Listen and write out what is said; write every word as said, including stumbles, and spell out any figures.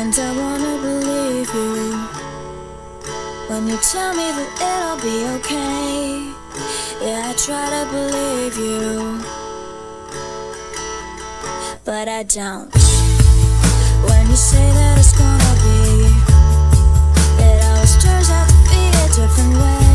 And I wanna believe you when you tell me that it'll be okay. Yeah, I try to believe you, but I don't. When you say that it's gonna be, it always turns out to be a different way.